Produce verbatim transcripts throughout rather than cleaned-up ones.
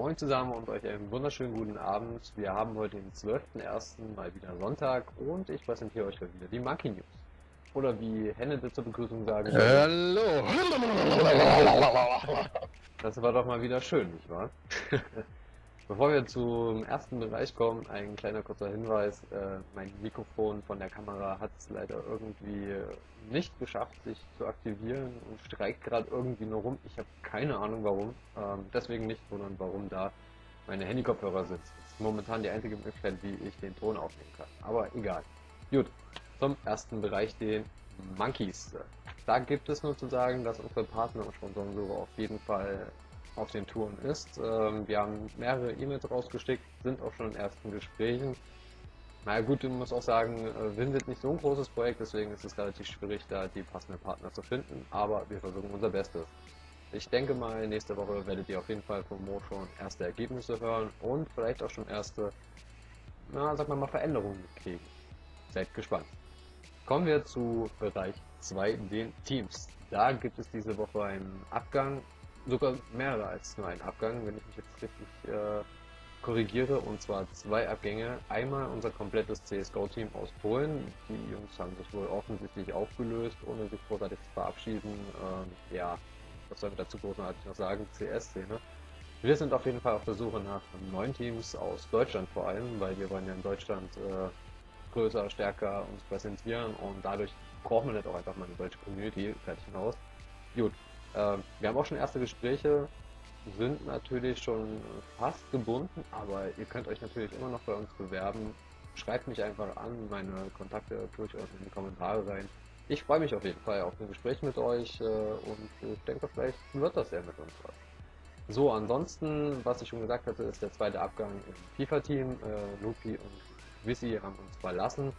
Moin zusammen und euch einen wunderschönen guten Abend. Wir haben heute den zwölften ersten mal wieder Sonntag und ich präsentiere euch heute wieder die Monkey News. Oder wie Hennede zur Begrüßung sagen würde, Hallo. das war doch mal wieder schön, nicht wahr? Bevor wir zum ersten Bereich kommen, ein kleiner kurzer Hinweis. Äh, mein Mikrofon von der Kamera hat es leider irgendwie nicht geschafft, sich zu aktivieren und streikt gerade irgendwie nur rum. Ich habe keine Ahnung warum. Ähm, deswegen nicht wundern, warum da meine Handykopfhörer sitzen. Das ist momentan die einzige Möglichkeit, wie ich den Ton aufnehmen kann. Aber egal. Gut, zum ersten Bereich, den Monkeys. Da gibt es nur zu sagen, dass unsere Partner und Sponsoren so auf jeden Fall auf den Touren ist. Ähm, wir haben mehrere E-Mails rausgeschickt, sind auch schon in ersten Gesprächen. Na ja, gut, ich muss auch sagen, äh, Win wird nicht so ein großes Projekt, deswegen ist es relativ schwierig, da die passenden Partner zu finden, aber wir versuchen unser Bestes. Ich denke mal, nächste Woche werdet ihr auf jeden Fall von Mo schon erste Ergebnisse hören und vielleicht auch schon erste, na, sag mal mal Veränderungen kriegen. Seid gespannt. Kommen wir zu Bereich zwei, den Teams. Da gibt es diese Woche einen Abgang, sogar mehrere als nur einen Abgang, wenn ich mich jetzt richtig äh, korrigiere, und zwar zwei Abgänge. Einmal unser komplettes C S G O-Team aus Polen. Die Jungs haben sich wohl offensichtlich aufgelöst, ohne sich großartig zu verabschieden. Ähm, ja, was soll ich dazu großartig noch sagen? C S-Szene. Wir sind auf jeden Fall auf der Suche nach neuen Teams aus Deutschland vor allem, weil wir wollen ja in Deutschland äh, größer, stärker uns präsentieren und dadurch braucht man jetzt auch einfach mal eine deutsche Community, fertig hinaus. Gut, äh, wir haben auch schon erste Gespräche, sind natürlich schon fast gebunden, aber ihr könnt euch natürlich immer noch bei uns bewerben. Schreibt mich einfach an, meine Kontakte tue ich euch in die Kommentare rein. Ich freue mich auf jeden Fall auf ein Gespräch mit euch äh, und ich denke, vielleicht wird das ja mit uns was. So, ansonsten, was ich schon gesagt hatte, ist der zweite Abgang im FIFA-Team. Äh, Lupi und Wissi haben uns verlassen.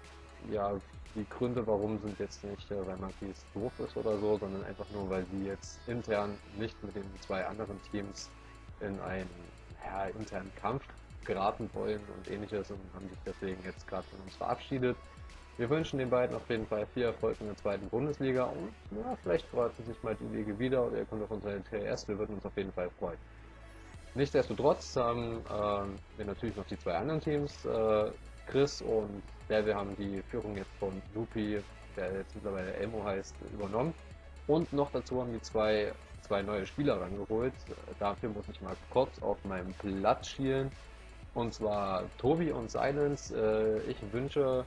Ja, die Gründe, warum, sind jetzt nicht, äh, weil Monkeys doof ist oder so, sondern einfach nur, weil sie jetzt intern nicht mit den zwei anderen Teams in einen ja, internen Kampf geraten wollen und ähnliches und haben sich deswegen jetzt gerade von uns verabschiedet. Wir wünschen den beiden auf jeden Fall viel Erfolg in der zweiten Bundesliga und ja, vielleicht kreuzen sich mal die Wege wieder oder ihr kommt auf unsere T S, wir würden uns auf jeden Fall freuen. Nichtsdestotrotz haben äh, wir natürlich noch die zwei anderen Teams. Äh, Chris und Bärbe haben die Führung jetzt von Lupi, der jetzt mittlerweile Elmo heißt, übernommen. Und noch dazu haben die zwei, zwei neue Spieler rangeholt. Dafür muss ich mal kurz auf meinem Platz schielen. Und zwar Tobi und Silence. Äh, ich wünsche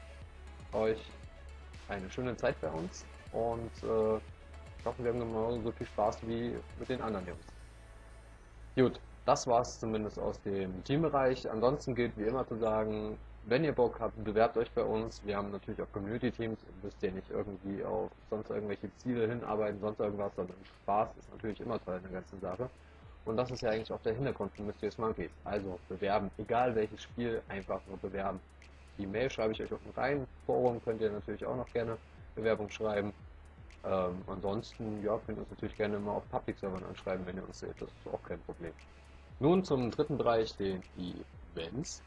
euch eine schöne Zeit bei uns und äh, ich hoffe, wir haben genauso viel Spaß wie mit den anderen Jungs. Gut, das war's zumindest aus dem Teambereich. Ansonsten gilt wie immer zu sagen, wenn ihr Bock habt, bewerbt euch bei uns. Wir haben natürlich auch Community-Teams. Ihr müsst ja nicht irgendwie auf sonst irgendwelche Ziele hinarbeiten, sonst irgendwas, sondern Spaß ist natürlich immer Teil der ganzen Sache. Und das ist ja eigentlich auch der Hintergrund von Mysterious Monkeys. Also bewerben, egal welches Spiel, einfach nur bewerben. Die Mail schreibe ich euch unten rein. Forum könnt ihr natürlich auch noch gerne Bewerbung schreiben. Ähm, ansonsten, ja, könnt ihr uns natürlich gerne mal auf Public-Servern anschreiben, wenn ihr uns seht. Das ist auch kein Problem. Nun zum dritten Bereich, den Events.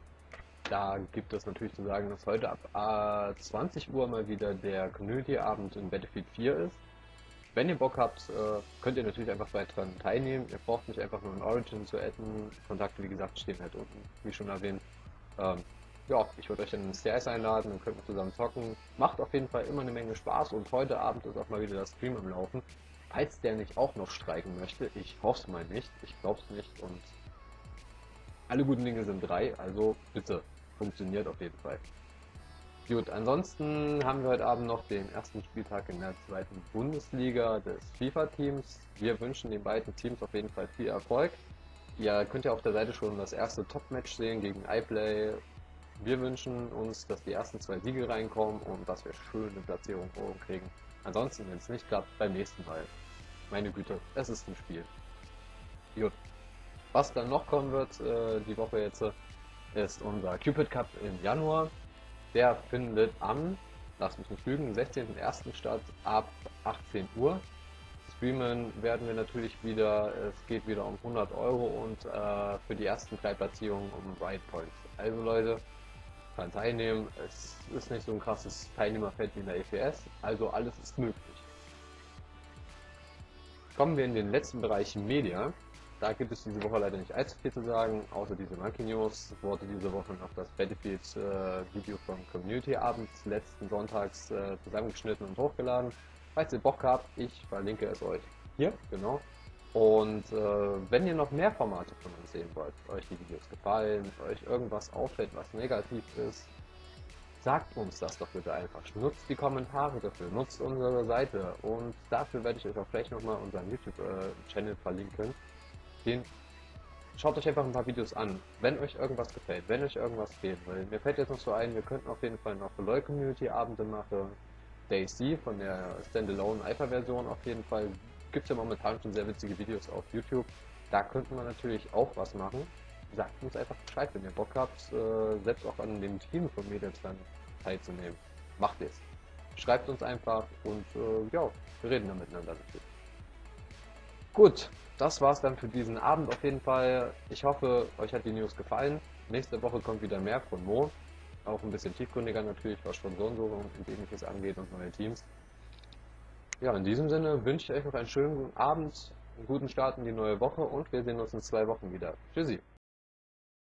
Da gibt es natürlich zu sagen, dass heute ab äh, zwanzig Uhr mal wieder der Community-Abend in Battlefield vier ist. Wenn ihr Bock habt, äh, könnt ihr natürlich einfach daran teilnehmen. Ihr braucht nicht einfach nur in Origin zu adden. Kontakte, wie gesagt, stehen halt unten, wie schon erwähnt. Ähm, ja, ich würde euch dann ins C S einladen, dann könnt ihr zusammen zocken. Macht auf jeden Fall immer eine Menge Spaß und heute Abend ist auch mal wieder das Stream am Laufen. Falls der nicht auch noch streiken möchte, ich hoffe es mal nicht, ich glaube es nicht und alle guten Dinge sind drei, also bitte, funktioniert auf jeden Fall. Gut, ansonsten haben wir heute Abend noch den ersten Spieltag in der zweiten Bundesliga des FIFA-Teams. Wir wünschen den beiden Teams auf jeden Fall viel Erfolg. Ihr könnt ja auf der Seite schon das erste Top-Match sehen gegen iPlay. Wir wünschen uns, dass die ersten zwei Siege reinkommen und dass wir schöne Platzierungen oben kriegen. Ansonsten, wenn es nicht klappt, beim nächsten Mal. Meine Güte, es ist ein Spiel. Gut. Was dann noch kommen wird, äh, die Woche jetzt, ist unser Cupid Cup im Januar. Der findet am, lass mich nicht lügen, sechzehnten ersten statt ab achtzehn Uhr. Streamen werden wir natürlich wieder, es geht wieder um hundert Euro und äh, für die ersten drei Platzierungen um Ride Points. Also Leute, kann teilnehmen, es ist nicht so ein krasses Teilnehmerfeld wie in der E P S, also alles ist möglich. Kommen wir in den letzten Bereich Media. Da gibt es diese Woche leider nicht allzu viel zu sagen, außer diese Monkey News. Wurde diese Woche noch das Battlefield-Video äh, vom Community-Abend letzten Sonntags äh, zusammengeschnitten und hochgeladen. Falls ihr Bock habt, ich verlinke es euch hier, genau. Und äh, wenn ihr noch mehr Formate von uns sehen wollt, euch die Videos gefallen, euch irgendwas auffällt, was negativ ist, sagt uns das doch bitte einfach. Nutzt die Kommentare dafür, nutzt unsere Seite und dafür werde ich euch auch gleich nochmal unseren YouTube-Channel verlinken. Den schaut euch einfach ein paar Videos an, wenn euch irgendwas gefällt, wenn euch irgendwas fehlt. Weil mir fällt jetzt noch so ein, wir könnten auf jeden Fall noch LoL-Community-Abende machen. Daisy von der Standalone Alpha-Version auf jeden Fall. Gibt es ja momentan schon sehr witzige Videos auf YouTube. Da könnte man natürlich auch was machen. Sagt uns einfach Bescheid, wenn ihr Bock habt, äh, selbst auch an dem Team von Mädels dann teilzunehmen. Macht es. Schreibt uns einfach und äh, ja, wir reden dann miteinander natürlich. Gut, das war's dann für diesen Abend auf jeden Fall. Ich hoffe, euch hat die News gefallen. Nächste Woche kommt wieder mehr von Mo. Auch ein bisschen tiefgründiger natürlich, was Sponsorensuche und ähnliches angeht und neue Teams. Ja, in diesem Sinne wünsche ich euch noch einen schönen Abend, einen guten Start in die neue Woche und wir sehen uns in zwei Wochen wieder. Tschüssi!